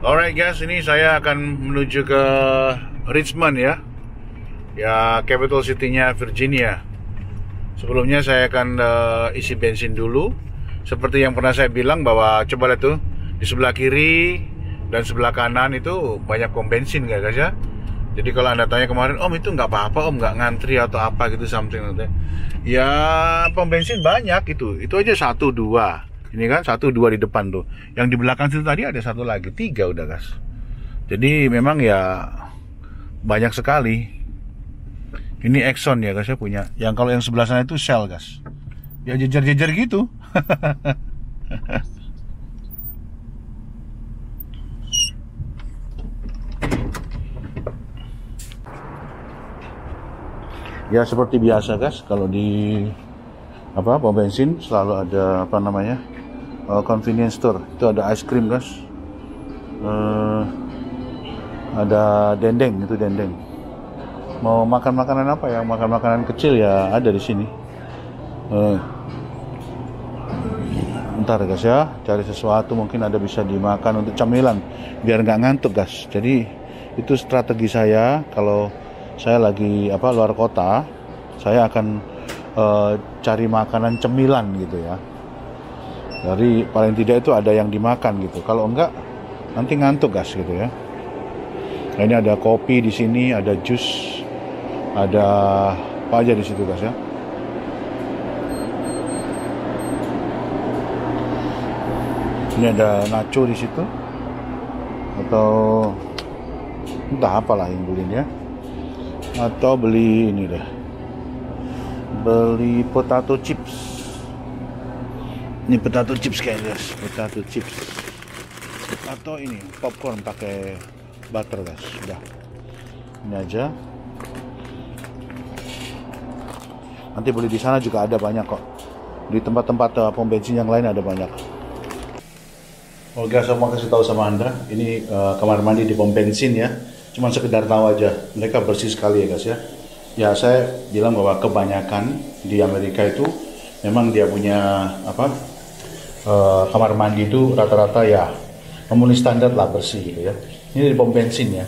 Alright guys, ini saya akan menuju ke Richmond ya, capital city-nya Virginia. Sebelumnya saya akan isi bensin dulu. Seperti yang pernah saya bilang bahwa coba lihat tuh di sebelah kiri dan sebelah kanan itu banyak pom bensin guys ya. Jadi kalau Anda tanya kemarin, Om itu nggak apa-apa, Om nggak ngantri atau apa gitu something gitu. Ya pom bensin banyak itu aja 1, 2. Ini kan 1, 2 di depan tuh. Yang di belakang situ tadi ada 1 lagi, 3 udah guys. Jadi memang ya banyak sekali. Ini Exxon ya guys, saya punya. Yang kalau yang sebelah sana itu Shell guys. Ya jejer-jejer gitu. Ya seperti biasa guys, kalau di pom bensin selalu ada convenience store. Itu ada ice cream guys, ada dendeng, itu dendeng. Mau makan makanan apa ya? Makan makanan kecil ya ada di sini. Bentar guys ya, cari sesuatu mungkin ada bisa dimakan untuk camilan biar nggak ngantuk guys. Jadi itu strategi saya kalau saya lagi luar kota, saya akan cari makanan cemilan gitu ya. Jadi paling tidak itu ada yang dimakan gitu. Kalau enggak nanti ngantuk guys gitu ya. Nah, ini ada kopi di sini, ada jus, ada apa aja di situ guys ya. Ini ada nacho di situ, atau entah apalah yang belinya. Atau beli ini deh, beli potato chips. Ini potato chips kayaknya guys, potato chips. Atau ini popcorn pakai butter guys. Udah, ini aja. Nanti beli di sana juga ada banyak kok. Di tempat-tempat pom bensin yang lain ada banyak. Oh guys, saya mau kasih tahu sama Anda, ini kamar mandi di pom bensin ya. Cuman sekedar tahu aja, mereka bersih sekali ya guys ya. Ya saya bilang bahwa kebanyakan di Amerika itu memang dia punya kamar mandi itu rata-rata ya memenuhi standar lah, bersih gitu ya. Ini di pom bensin ya.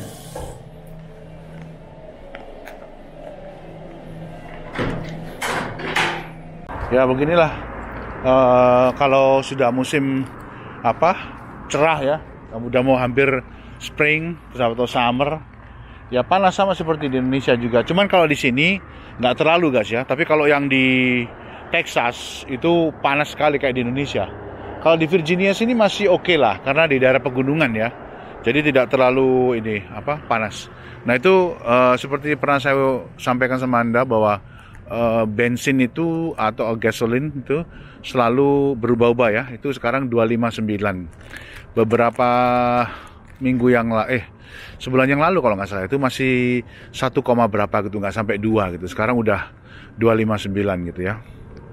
Ya beginilah kalau sudah musim cerah ya, udah mau hampir spring atau summer, ya panas sama seperti di Indonesia juga. Cuman kalau di sini nggak terlalu guys ya. Tapi kalau yang di Texas itu panas sekali kayak di Indonesia. Kalau di Virginia sini masih oke lah, karena di daerah pegunungan ya. Jadi tidak terlalu panas. Nah itu seperti pernah saya sampaikan sama Anda bahwa bensin itu atau gasoline itu selalu berubah-ubah ya. Itu sekarang 259. Beberapa minggu yang sebulan yang lalu kalau nggak salah itu masih 1, berapa gitu, nggak sampai 2 gitu. Sekarang udah 259 gitu ya.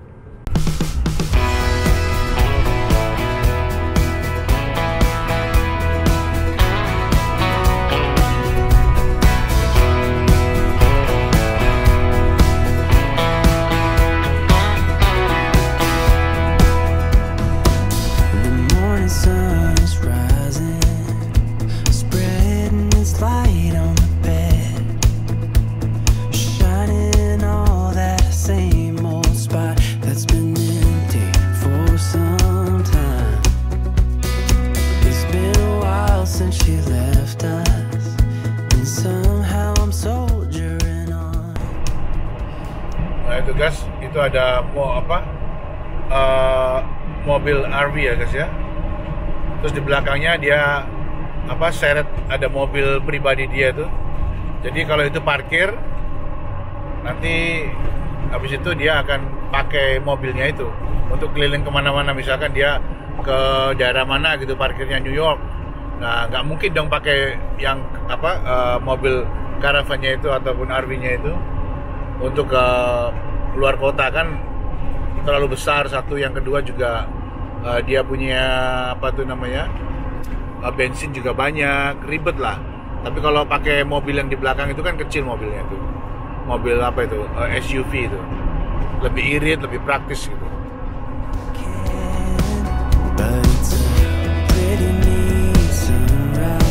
Nah itu guys, itu ada mobil RV ya guys ya. Terus di belakangnya dia seret ada mobil pribadi dia tuh. Jadi kalau itu parkir, nanti habis itu dia akan pakai mobilnya itu untuk keliling kemana-mana. Misalkan dia ke daerah mana gitu, parkirnya New York. Nah nggak mungkin dong pakai yang mobil caravannya itu ataupun RV-nya itu untuk ke luar kota, kan terlalu besar satu. Yang kedua juga dia punya bensin juga banyak, ribet lah. Tapi kalau pakai mobil yang di belakang itu kan kecil mobilnya itu, mobil SUV itu, lebih irit, lebih praktis gitu. But it's a pretty neat sunrise.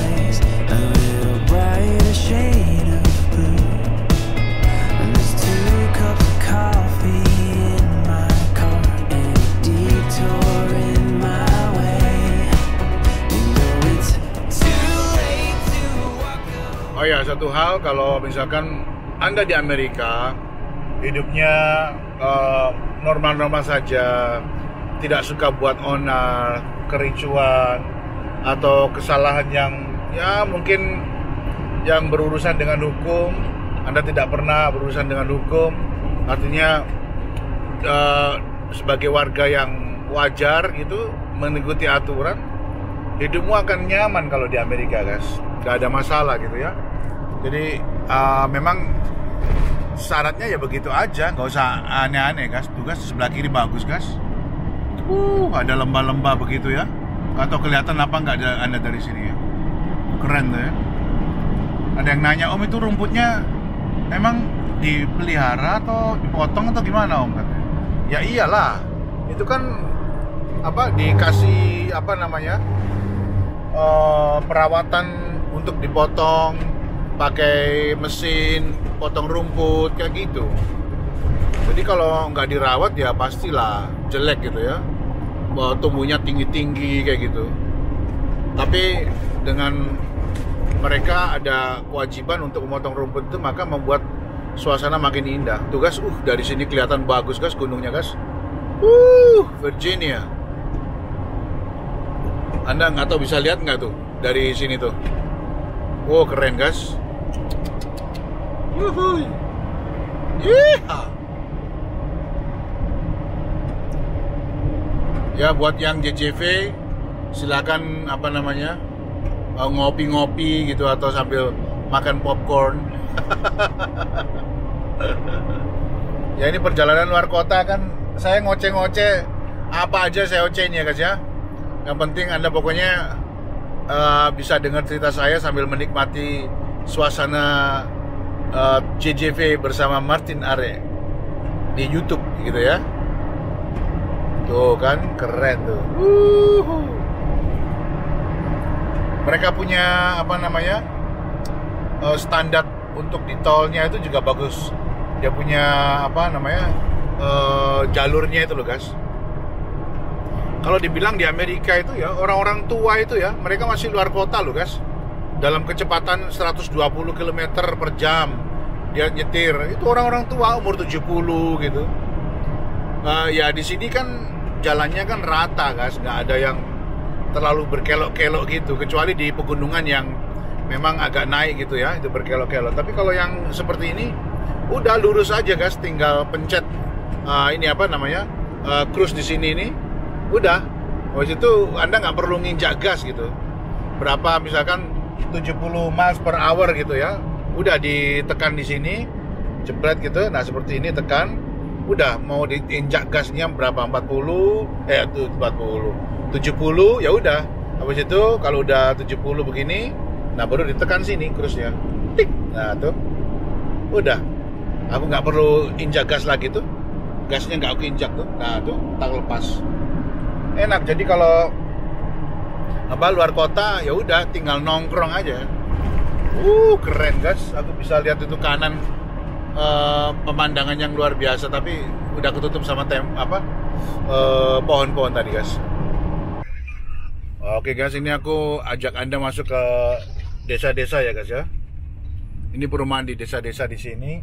Oh ya, satu hal, kalau misalkan Anda di Amerika hidupnya normal-normal saja, tidak suka buat onar, kericuan, atau kesalahan yang ya mungkin yang berurusan dengan hukum, Anda tidak pernah berurusan dengan hukum, artinya sebagai warga yang wajar gitu, mengikuti aturan, hidupmu akan nyaman kalau di Amerika, guys. Gak ada masalah gitu ya. Jadi memang syaratnya ya begitu aja, nggak usah aneh-aneh, guys. Tuh guys, sebelah kiri bagus, guys. Ada lembah-lembah begitu ya. Gak tau kelihatan apa nggak ada Anda dari sini ya. Keren tuh ya. Ada yang nanya, Om, itu rumputnya emang dipelihara atau dipotong atau gimana, Om? Katanya. Ya iyalah, itu kan dikasih perawatan untuk dipotong pakai mesin potong rumput kayak gitu. Jadi kalau nggak dirawat ya pastilah jelek gitu ya, tumbuhnya tinggi-tinggi kayak gitu. Tapi dengan mereka ada kewajiban untuk memotong rumput itu, maka membuat suasana makin indah. Tuh guys, dari sini kelihatan bagus guys gunungnya guys. Virginia. Anda nggak tahu bisa lihat nggak tuh dari sini tuh. Keren guys. Yuhuy. Yeah. Ya buat yang JJV silakan ngopi-ngopi gitu atau sambil makan popcorn. Ya ini perjalanan luar kota kan, saya ngoceh-ngoceh apa aja saya ocehin ya guys ya. Yang penting Anda pokoknya bisa dengar cerita saya sambil menikmati suasana JJV bersama Martin Are di YouTube gitu ya. Tuh kan keren tuh. Mereka punya standar untuk di tolnya itu juga bagus. Dia punya jalurnya itu loh guys. Kalau dibilang di Amerika itu ya, orang-orang tua itu ya, mereka masih luar kota loh guys. Dalam kecepatan 120 km per jam dia nyetir. Itu orang-orang tua umur 70 gitu. Ya di sini kan jalannya kan rata guys, nggak ada yang terlalu berkelok-kelok gitu, kecuali di pegunungan yang memang agak naik gitu ya, itu berkelok-kelok. Tapi kalau yang seperti ini udah lurus aja guys, tinggal pencet cruise di sini ini, udah. Habis itu Anda nggak perlu nginjak gas gitu. Berapa misalkan 70 miles per hour gitu ya, udah ditekan di sini, jebret gitu. Nah seperti ini tekan, udah mau diinjak gasnya berapa 70 ya udah. Habis itu kalau udah 70 begini, nah baru ditekan sini cruise-nya. Tik. Nah tuh udah, aku nggak perlu injak gas lagi tuh, gasnya nggak aku injak tuh. Nah tuh tak lepas, enak. Jadi kalau luar kota ya udah tinggal nongkrong aja. Keren guys, aku bisa lihat itu kanan, pemandangan yang luar biasa, tapi udah ketutup sama pohon-pohon tadi guys. Oke guys, ini aku ajak Anda masuk ke desa-desa ya guys ya. Ini perumahan di desa-desa di sini.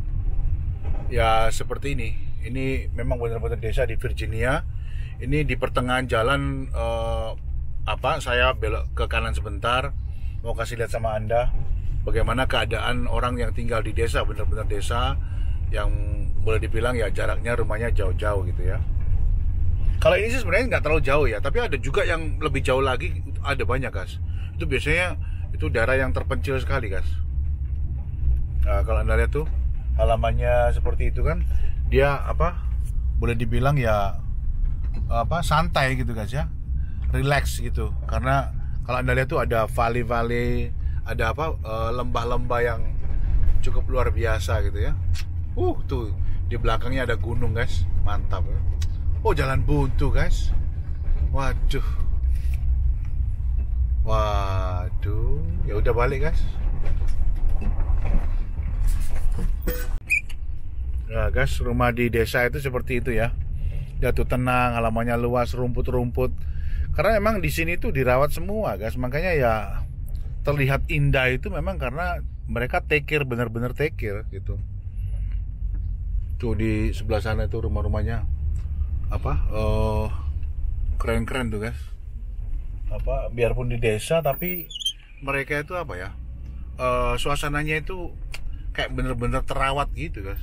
Ya seperti ini. Ini memang benar-benar desa di Virginia. Ini di pertengahan jalan saya belok ke kanan sebentar, mau kasih lihat sama Anda bagaimana keadaan orang yang tinggal di desa, benar-benar desa yang boleh dibilang ya jaraknya rumahnya jauh-jauh gitu ya. Kalau ini sih sebenarnya nggak terlalu jauh ya, tapi ada juga yang lebih jauh lagi, ada banyak guys. Itu biasanya itu daerah yang terpencil sekali guys. Nah, kalau Anda lihat tuh halamannya seperti itu kan, dia boleh dibilang ya santai gitu guys ya, relax gitu. Karena kalau Anda lihat tuh ada valley-valley, ada lembah-lembah yang cukup luar biasa gitu ya. Tuh di belakangnya ada gunung guys, mantap ya. Jalan buntu guys. Waduh, ya udah balik guys. Nah guys, rumah di desa itu seperti itu ya. Dia tuh tenang, halamannya luas, rumput-rumput. Karena emang di sini tuh dirawat semua guys, makanya ya terlihat indah itu memang karena mereka take care, benar-benar take care gitu. Tuh di sebelah sana itu rumah-rumahnya keren-keren tuh guys. Biarpun di desa tapi mereka itu suasananya itu kayak bener-bener terawat gitu guys.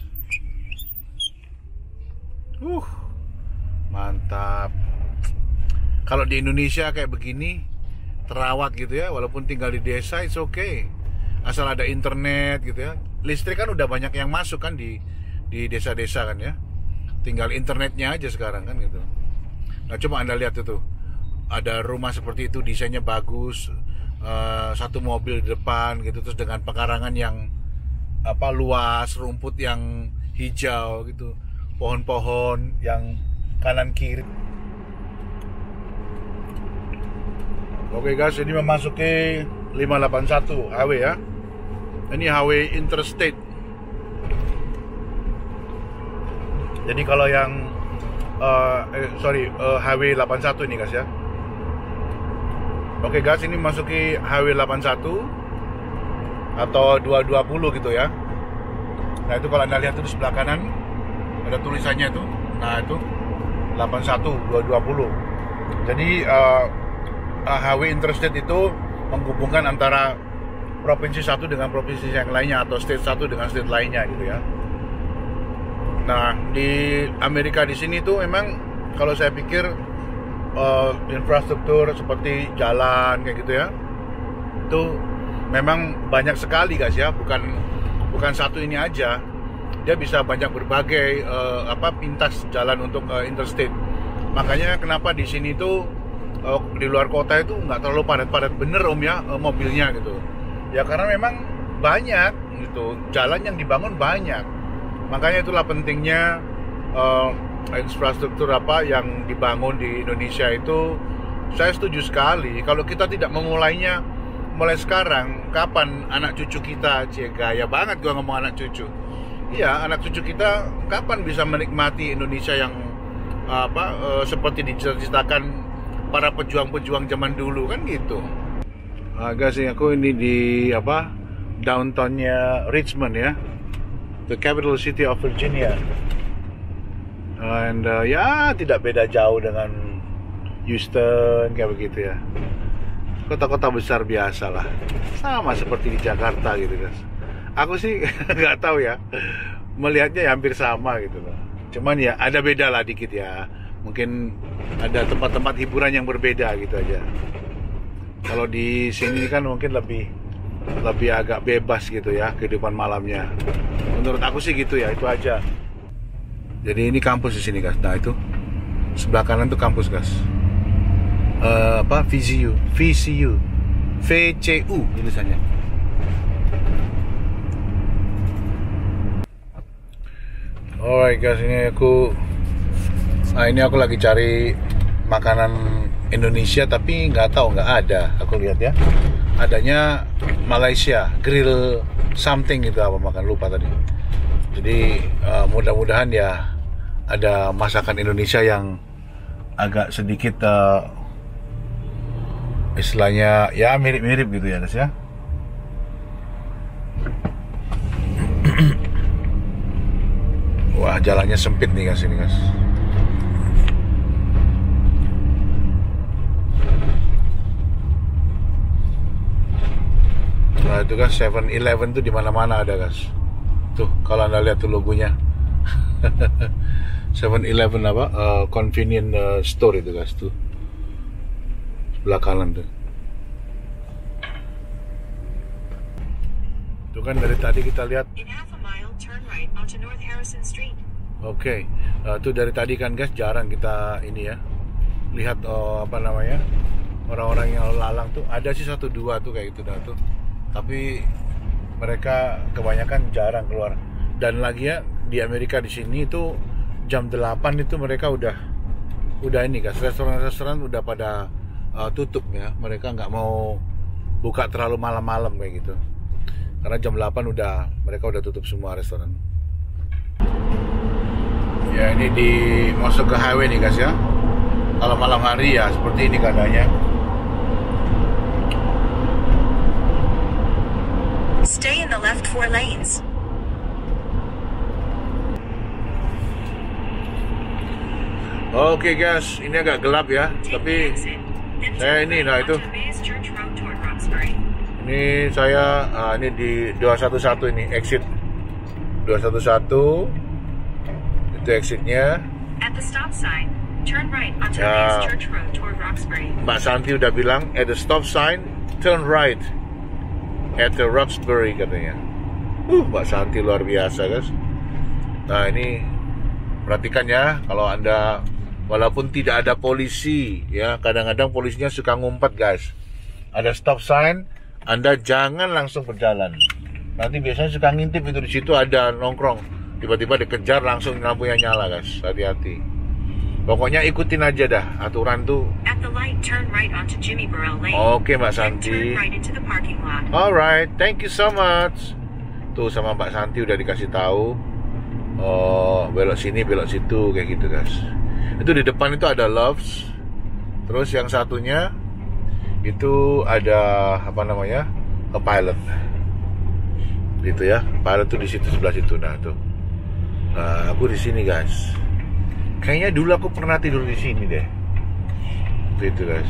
Mantap. Kalau di Indonesia kayak begini terawat gitu ya, walaupun tinggal di desa it's okay, asal ada internet gitu ya. Listrik kan udah banyak yang masuk kan di desa-desa kan ya, tinggal internetnya aja sekarang kan gitu. Nah coba Anda lihat itu, ada rumah seperti itu, desainnya bagus, satu mobil di depan gitu, terus dengan pekarangan yang luas, rumput yang hijau gitu, pohon-pohon yang kanan kiri. Oke guys, ini memasuki 581 HW ya. Ini HW Interstate. Jadi kalau yang HW 81 ini guys ya. Oke guys, ini masuki HW 81 atau 220 gitu ya. Nah itu kalau Anda lihat itu di sebelah kanan ada tulisannya itu. Nah itu 81 220. Jadi HW Interstate itu menghubungkan antara provinsi satu dengan provinsi yang lainnya, atau state satu dengan state lainnya gitu ya. Nah di Amerika di sini tuh memang kalau saya pikir infrastruktur seperti jalan kayak gitu ya, itu memang banyak sekali guys ya, bukan satu ini aja. Dia bisa banyak berbagai pintas jalan untuk interstate. Makanya kenapa di sini tuh di luar kota itu nggak terlalu padat-padat bener mobilnya gitu ya, karena memang banyak gitu jalan yang dibangun banyak. Makanya itulah pentingnya infrastruktur yang dibangun di Indonesia itu. Saya setuju sekali. Kalau kita tidak memulainya mulai sekarang, kapan anak cucu kita, gaya banget gua ngomong anak cucu, iya anak cucu kita kapan bisa menikmati Indonesia yang seperti diceritakan para pejuang-pejuang zaman dulu kan gitu. Guys, aku ini di downtownnya Richmond ya, the capital city of Virginia. And ya tidak beda jauh dengan Houston kayak begitu ya. Kota-kota besar biasa lah, sama seperti di Jakarta gitu guys. Aku sih nggak tahu ya, melihatnya ya hampir sama gitu loh. Cuman ya ada beda lah dikit ya. Mungkin ada tempat-tempat hiburan yang berbeda gitu aja. Kalau di sini kan mungkin lebih agak bebas gitu ya kehidupan malamnya. Menurut aku sih gitu ya, itu aja. Jadi ini kampus di sini guys. Nah itu sebelah kanan tuh kampus guys. VCU tulisannya. Alright guys, ini aku lagi cari makanan Indonesia tapi nggak ada. Aku lihat ya, adanya Malaysia grill something gitu, lupa tadi. Jadi mudah-mudahan ya ada masakan Indonesia yang agak sedikit istilahnya ya mirip-mirip gitu ya guys ya. Wah jalannya sempit nih guys ini guys. Nah itu kan 7-Eleven tuh di mana-mana ada guys. Tuh kalau Anda lihat tuh logonya. 7-Eleven convenient store itu guys tuh. Sebelah kanan tuh. Tuh kan dari tadi kita lihat. Oke, tuh dari tadi kan guys jarang kita ini ya lihat orang-orang yang lalang tuh. Ada sih 1-2 tuh kayak gitu dah tuh. Tapi mereka kebanyakan jarang keluar. Dan lagi ya di Amerika di sini itu jam 8 itu mereka udah ini guys, restoran-restoran udah pada tutup ya. Mereka nggak mau buka terlalu malam-malam kayak gitu. Karena jam 8 mereka udah tutup semua restoran. Ya ini masuk ke highway nih guys ya. Kalau malam hari ya seperti ini keadaannya. left 4 lanes. Oke guys, ini agak gelap ya, tapi saya ini, nah itu. Ini saya, ini di 211 ini, exit 211, itu exitnya. At the stop sign, turn right onto Ya. Maze Church Road toward Roxbury. Mbak Santi udah bilang, at the stop sign, turn right at the Roxbury katanya. Mbak Santi luar biasa guys. Nah ini, perhatikan ya, kalau Anda, walaupun tidak ada polisi, ya kadang-kadang polisinya suka ngumpet guys. Ada stop sign, Anda jangan langsung berjalan. Nanti biasanya suka ngintip itu, di situ ada nongkrong, tiba-tiba dikejar langsung lampunya nyala guys. Hati-hati. Pokoknya ikutin aja dah aturan tuh. At the light, turn right onto Jimmy Burrell Lane. Oke Mbak Then Santi. turn right into the parking lot. Alright, thank you so much. Tuh sama Mbak Santi udah dikasih tahu. Oh, belok sini, belok situ, kayak gitu guys. Itu di depan itu ada Loves. Terus yang satunya itu ada apa namanya? A Pilot. Gitu ya. Pilot tuh di situ sebelah situ. Nah, tuh. Nah, aku di sini guys. Kayaknya dulu aku pernah tidur di sini deh. Gitu guys.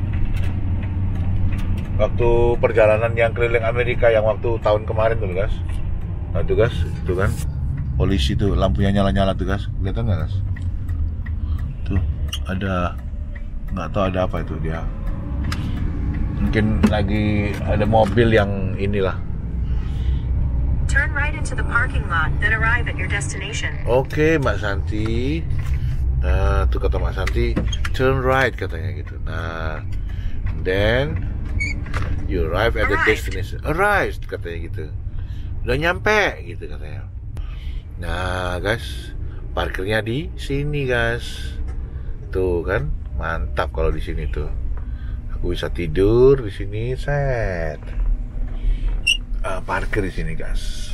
Waktu perjalanan yang keliling Amerika yang waktu tahun kemarin tuh guys. Nah tuh guys, itu kan polisi tuh lampunya nyala-nyala tuh guys. Kelihatan nggak guys? Tuh ada, nggak tahu ada apa itu dia. Mungkin lagi ada mobil yang inilah. Turn right into the parking lot, then arrive at your destination. Oke Mbak Santi. Nah tuh kata Mbak Santi, turn right katanya gitu. Nah, then you arrive at the destination. Arrive katanya gitu. Udah nyampe gitu katanya. Nah guys, parkirnya di sini guys. Tuh kan, mantap kalau di sini tuh. Aku bisa tidur di sini, set. Parkir di sini guys.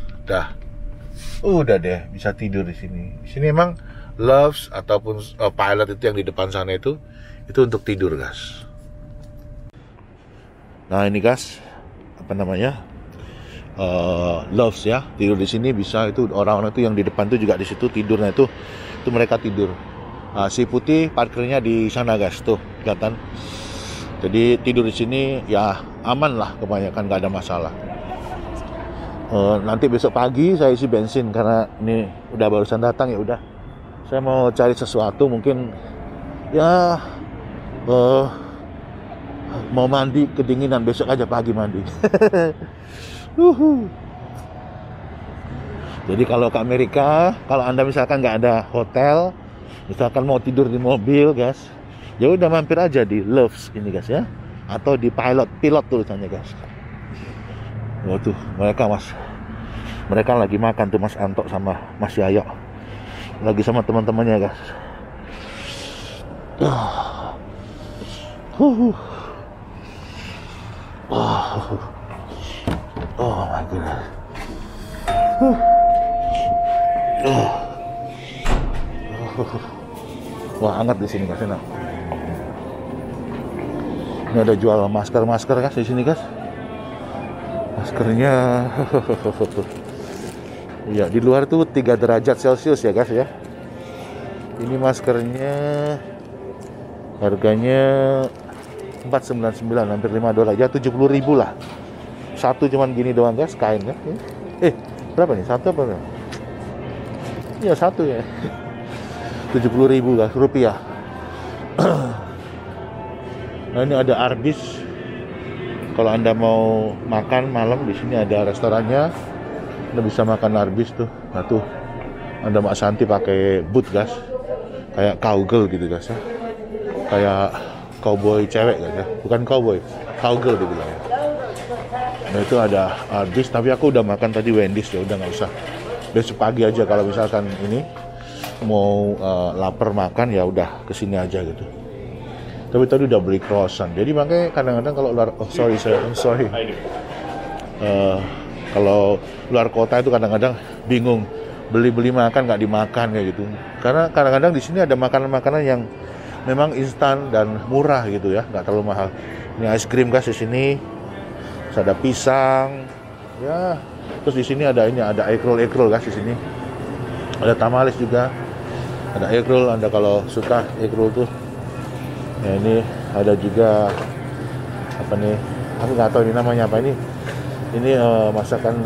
Udah deh, bisa tidur di sini. Di sini emang Loves ataupun Pilot itu yang di depan sana itu untuk tidur guys. Nah ini guys, apa namanya? Loves ya, tidur di sini bisa. Itu orang-orang itu yang di depan tuh juga di situ tidurnya itu mereka tidur. Nah, si putih parkirnya di sana guys, tuh kelihatan. Jadi tidur di sini ya aman lah, kebanyakan nggak ada masalah. Nanti besok pagi saya isi bensin karena ini udah barusan datang ya udah. Saya mau cari sesuatu mungkin ya mau mandi kedinginan, besok aja pagi mandi. Jadi kalau ke Amerika, kalau Anda misalkan nggak ada hotel, misalkan mau tidur di mobil guys, ya udah mampir aja di Loves ini guys ya, atau di Pilot tulisannya guys. Oh tuh mereka lagi makan tuh Mas Anto sama Mas Yayo, lagi sama teman-temannya guys. Oh my goodness. Wah hangat di sini guys, enak. Ini ada jual masker guys di sini guys. Maskernya, ya di luar tuh 3 derajat Celcius ya guys ya. Ini maskernya harganya $499, hampir $5 ya, 70.000 lah. Satu cuman gini doang guys, kain ya. Berapa nih? Satu apa? Iya satu ya. 70.000 guys, rupiah. Nah ini ada Arby's. Kalau Anda mau makan malam di sini ada restorannya. Anda bisa makan Arby's tuh. Nah tuh ada Mbak Santi pakai boot guys, kayak cowgirl gitu guys ya, kayak cowboy cewek guys ya, bukan cowboy, cowgirl dibilang ya. Nah itu ada Arby's, tapi aku udah makan tadi Wendy's ya, udah nggak usah. Besok pagi aja kalau misalkan ini mau lapar makan ya udah kesini aja gitu. Tapi tadi udah beli croissant. Jadi makanya kadang-kadang kalau luar kalau luar kota itu kadang-kadang bingung beli makan nggak dimakan kayak gitu. Karena kadang-kadang di sini ada makanan-makanan yang memang instan dan murah gitu ya, nggak terlalu mahal. Ini ice cream guys di sini. Terus ada pisang. Ya, Terus di sini ada egg roll guys di sini. Ada tamales juga. Ada egg roll, Anda kalau suka egg roll tuh. Ya ini ada juga apa nih? Aku nggak tahu ini namanya apa ini. Ini masakan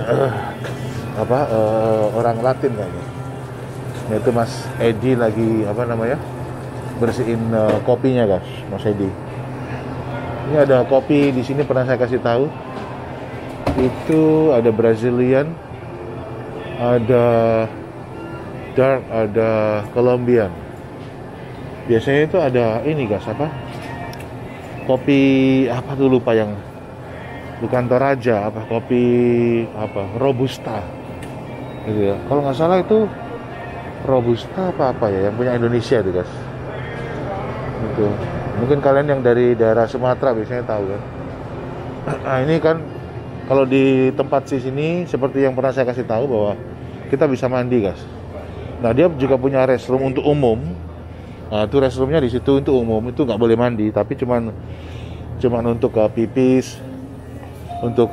orang Latin kayaknya. Itu Mas Edi lagi apa namanya? Bersihin kopinya guys, Mas Edi. Ini ada kopi di sini pernah saya kasih tahu. Itu ada Brazilian, ada dark, ada Colombian. Biasanya itu ada ini guys apa? Kopi apa tuh lupa yang bukan Toraja apa kopi apa Robusta gitu ya. Kalau nggak salah itu Robusta apa ya yang punya Indonesia tuh guys. Gitu. Mungkin kalian yang dari daerah Sumatera biasanya tahu kan. Nah ini kan kalau di tempat sini seperti yang pernah saya kasih tahu bahwa kita bisa mandi guys. Nah dia juga punya restroom untuk umum. Nah itu restroomnya di situ untuk umum, itu nggak boleh mandi, tapi cuman untuk pipis, untuk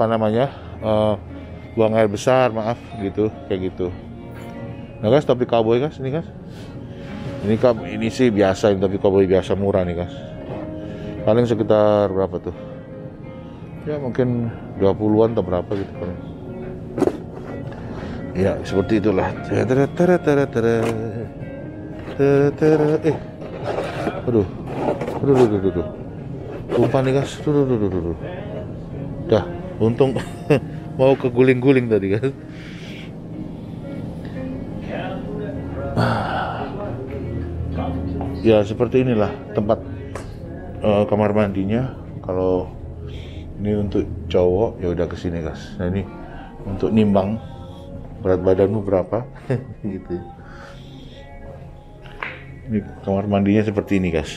buang air besar, maaf gitu, kayak gitu. Nah guys, topi cowboy guys, ini guys. Ini sih biasa, topi cowboy biasa murah nih guys. Paling sekitar berapa tuh? Ya mungkin 20-an atau berapa gitu kan. Ya seperti itulah. Aduh. Lupa nih guys. Dah, untung mau keguling-guling tadi guys. Ya seperti inilah tempat kamar mandinya. Kalau ini untuk cowok ya udah kesini guys. Nah ini untuk nimbang berat badanmu berapa gitu. Ini kamar mandinya seperti ini guys.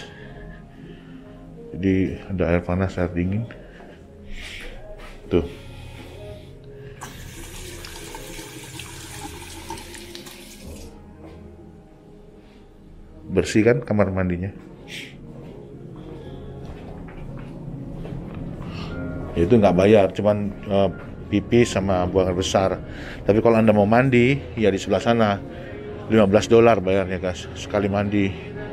Jadi ada air panas, air dingin. Tuh. Bersih kan kamar mandinya. Itu nggak bayar, cuman pipis sama buang air besar. Tapi kalau Anda mau mandi, ya di sebelah sana $15 bayarnya guys, sekali mandi.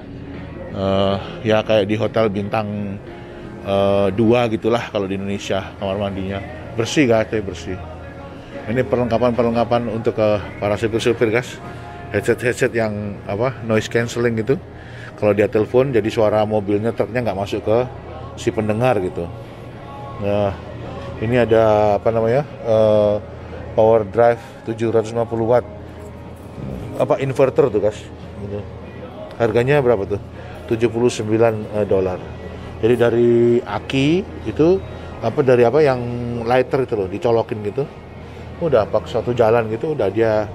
Ya kayak di hotel bintang 2 gitulah kalau di Indonesia kamar mandinya. Bersih guys, bersih. Ini perlengkapan untuk para supir guys. Headset yang noise cancelling gitu. Kalau dia telepon, jadi suara mobilnya, truknya nggak masuk ke si pendengar gitu. Nah, ini ada power drive 750 watt inverter tuh guys gitu. Harganya berapa tuh? $79. Jadi dari aki itu dari yang lighter itu loh, dicolokin gitu, udah pakai satu jalan gitu, udah dia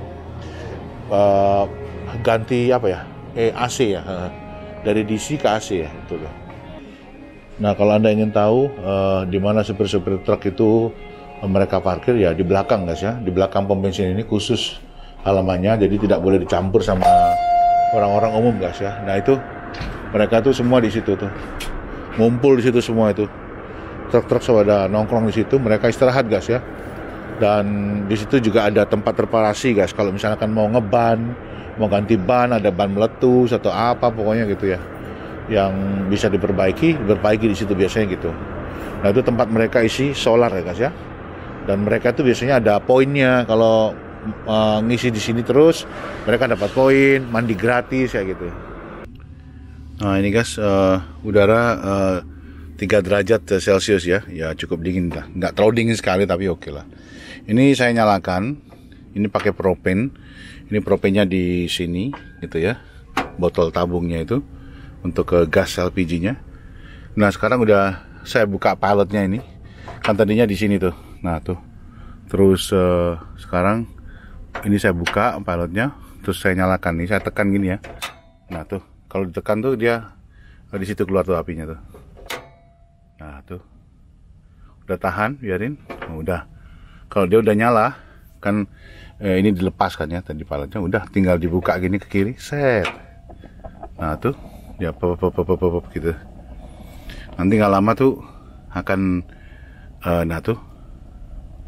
ganti AC ya, dari DC ke AC ya itu loh. Nah kalau Anda ingin tahu di mana supir-supir truk itu mereka parkir, ya di belakang guys ya, di belakang pom bensin ini khusus halamannya, jadi tidak boleh dicampur sama orang-orang umum guys ya. Nah itu mereka tuh semua di situ tuh, ngumpul di situ semua itu, truk-truk pada nongkrong di situ, mereka istirahat guys ya. Dan di situ juga ada tempat reparasi guys, kalau misalkan mau ngeban, mau ganti ban, ada ban meletus atau apa pokoknya gitu ya, yang bisa diperbaiki di situ biasanya gitu. Nah itu tempat mereka isi solar ya guys ya. Dan mereka tuh biasanya ada poinnya, kalau ngisi di sini terus mereka dapat poin, mandi gratis kayak gitu. Nah ini guys, udara 3 derajat Celcius ya, ya cukup dingin lah, nggak terlalu dingin sekali tapi oke lah. Ini saya nyalakan, ini pakai propen, ini propennya di sini gitu ya, botol tabungnya itu untuk ke gas LPG-nya. Nah sekarang udah saya buka pilotnya ini, kan tadinya di sini tuh, nah tuh, terus sekarang ini saya buka pilotnya, terus saya nyalakan nih, saya tekan gini ya, nah tuh, kalau ditekan tuh dia di situ keluar tuh apinya tuh, nah tuh, udah tahan, biarin, udah. Kalau dia udah nyala, kan ini dilepas kan ya tadi pilotnya, udah tinggal dibuka gini ke kiri, set. Nah tuh, ya pop gitu. Nanti nggak lama tuh akan, nah tuh,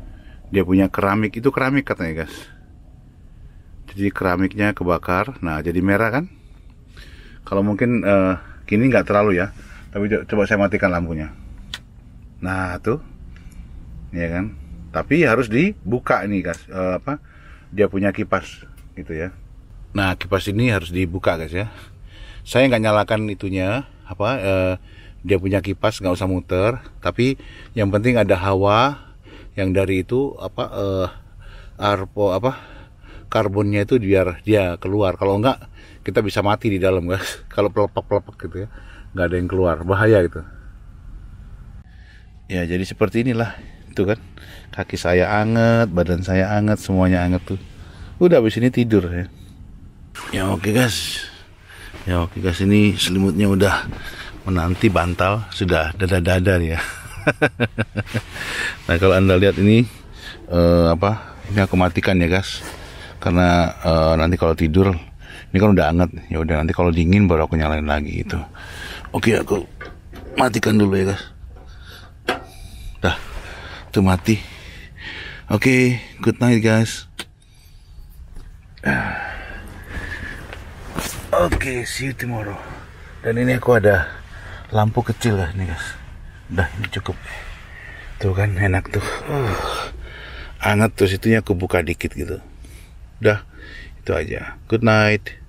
dia punya keramik, itu keramik katanya guys. Jadi keramiknya kebakar, nah jadi merah kan. Kalau mungkin gini nggak terlalu ya, tapi coba saya matikan lampunya. Nah tuh, ya kan. Tapi harus dibuka ini guys, dia punya kipas gitu ya. Nah kipas ini harus dibuka guys ya. Saya nggak nyalakan itunya, dia punya kipas, nggak usah muter. Tapi yang penting ada hawa yang dari itu karbonnya itu biar dia keluar. Kalau enggak kita bisa mati di dalam guys. Kalau pelepek-pelepek gitu ya, nggak ada yang keluar, bahaya itu. Ya jadi seperti inilah itu kan. Kaki saya anget, badan saya anget, semuanya anget tuh. Udah habis ini tidur ya. Ya oke guys. Ini selimutnya udah menanti bantal, sudah dada-dada ya. Nah kalau anda lihat ini ini aku matikan ya guys. Karena nanti kalau tidur ini kan udah anget, ya udah nanti kalau dingin baru aku nyalain lagi gitu. Oke, aku matikan dulu ya guys. Dah, tuh mati. Oke, good night guys. Oke, see you tomorrow. Dan ini aku ada lampu kecil lah nih guys. Udah ini cukup. Tuh kan enak tuh. Anget, terus itunya aku buka dikit gitu. Udah, itu aja. Good night.